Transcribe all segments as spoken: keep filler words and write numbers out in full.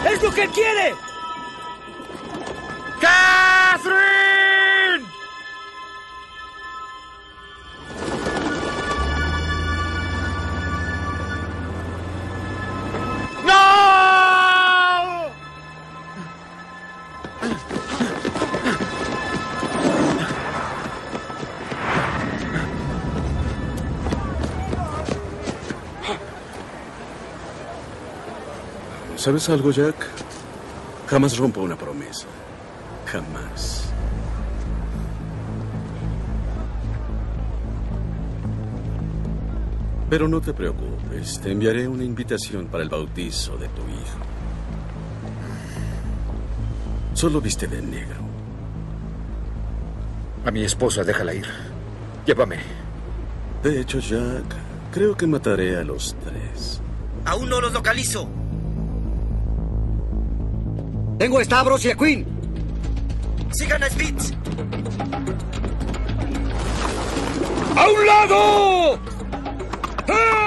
¡Es lo que quiere! ¡Catherine! ¡No! ¿Sabes algo, Jack? Jamás rompo una promesa. Jamás. Pero no te preocupes. Te enviaré una invitación para el bautizo de tu hijo. Solo viste de negro. A mi esposa, déjala ir. Llévame. De hecho, Jack, creo que mataré a los tres. Aún no los localizo. Tengo a Stavros y a Quinn. ¡Sigan a Spitz! ¡A un lado! ¡Ah!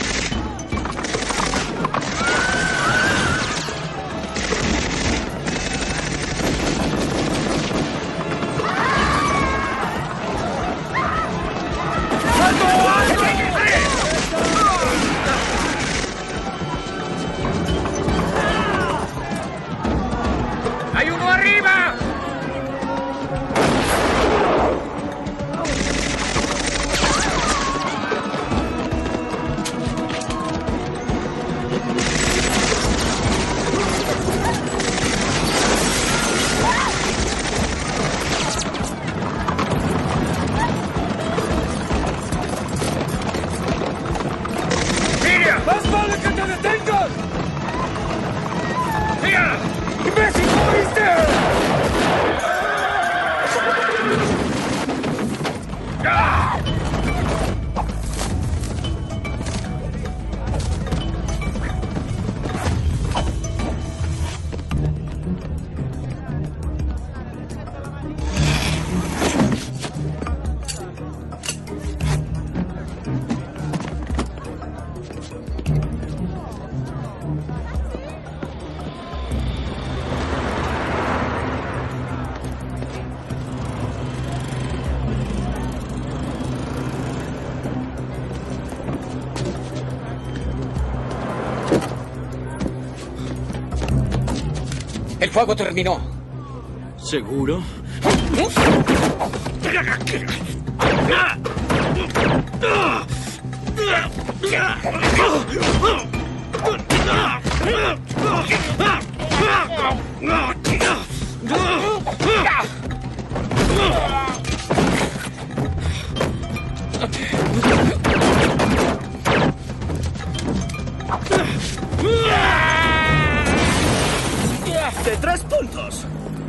¡Hay uno arriba! ¡Más vale que te detengas! ¡Mira! ¡Imbécil, ¿no viste! El fuego terminó. ¿Seguro? De tres puntos.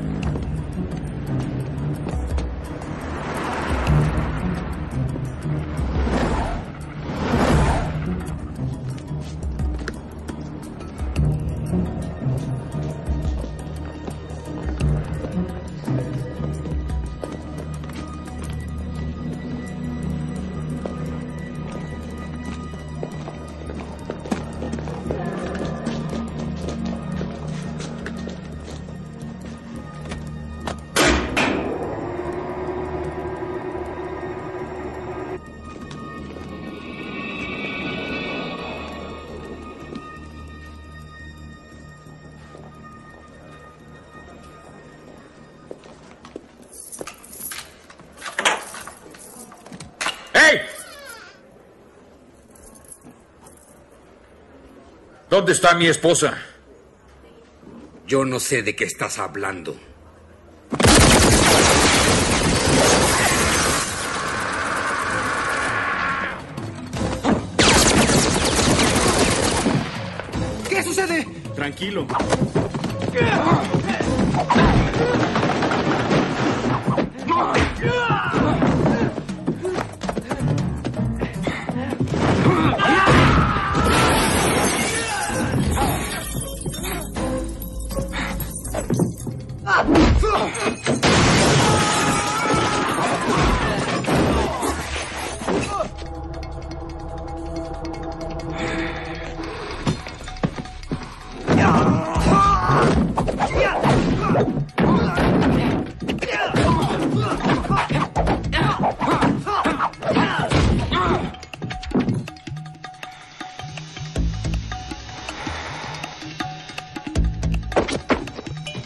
¿Dónde está mi esposa? Yo no sé de qué estás hablando. ¿Qué sucede? Tranquilo.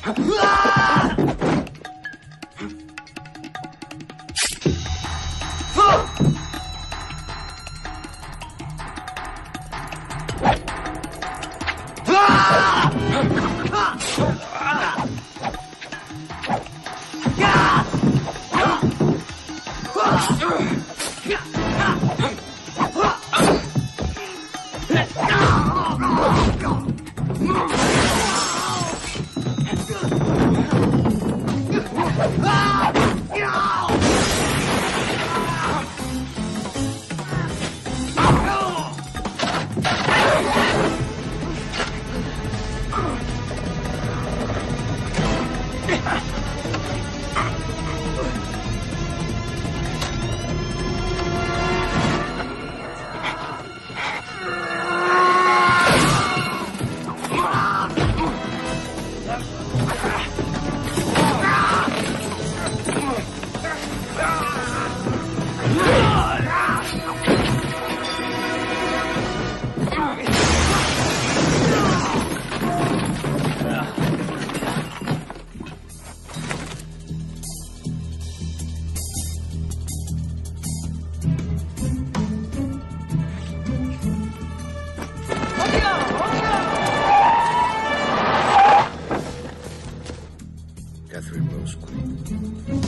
Catherine Rose Quinn.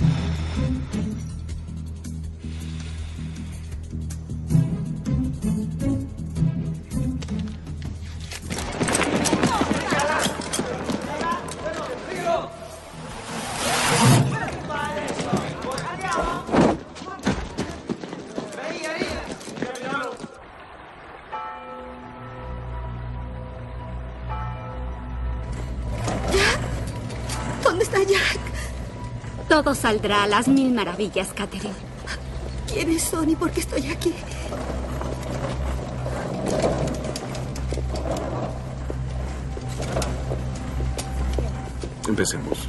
¿Dónde está Jack? Todo saldrá a las mil maravillas, Catherine. ¿Quiénes son y por qué estoy aquí? Empecemos.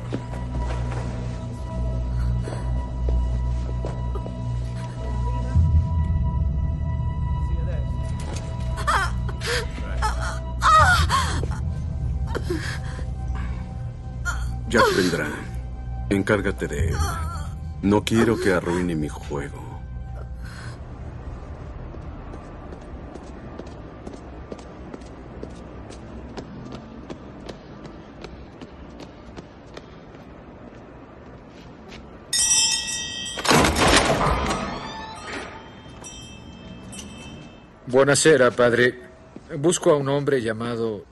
Jack vendrá. Encárgate de él. No quiero que arruine mi juego. Buenasera, padre. Busco a un hombre llamado...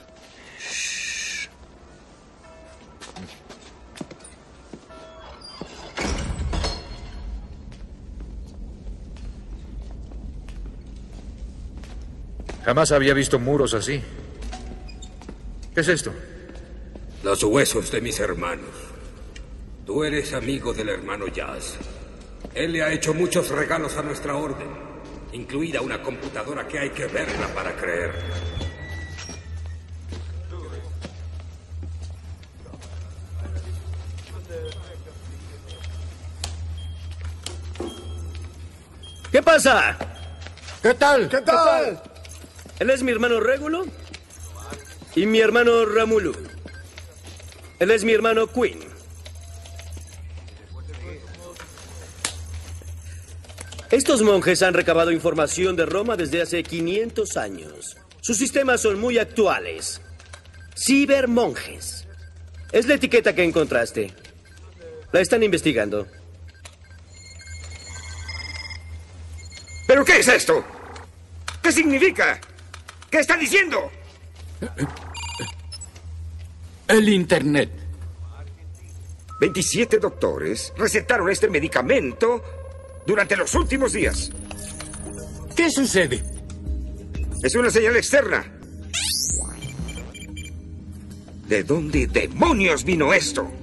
Jamás había visto muros así. ¿Qué es esto? Los huesos de mis hermanos. Tú eres amigo del hermano Jazz. Él le ha hecho muchos regalos a nuestra orden, incluida una computadora que hay que verla para creer. ¿Qué pasa? ¿Qué tal? ¿Qué tal? Él es mi hermano Régulo y mi hermano Ramulu. Él es mi hermano Quinn. Estos monjes han recabado información de Roma desde hace quinientos años. Sus sistemas son muy actuales. Cibermonjes. Es la etiqueta que encontraste. La están investigando. ¿Pero qué es esto? ¿Qué significa? ¿Qué está diciendo? El Internet. veintisiete doctores recetaron este medicamento durante los últimos días. ¿Qué sucede? Es una señal externa. ¿De dónde demonios vino esto?